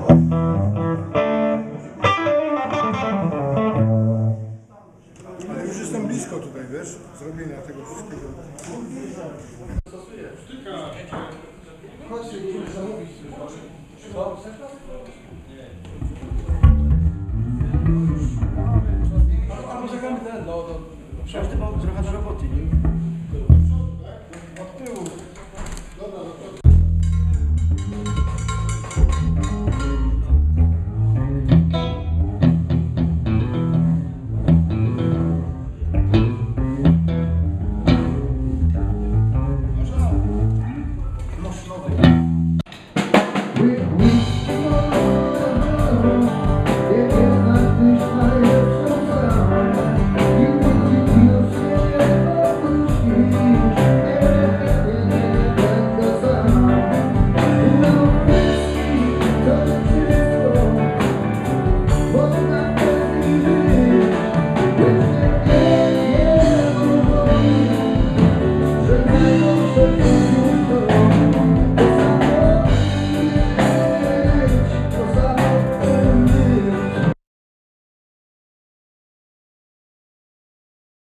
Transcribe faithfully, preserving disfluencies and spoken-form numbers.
Ale już jestem blisko tutaj, wiesz, zrobienia tego wszystkiego. Chodźcie, musimy zamówić. Co? Poczekamy ten, no to... Przecież ty mam trochę do roboty, nie?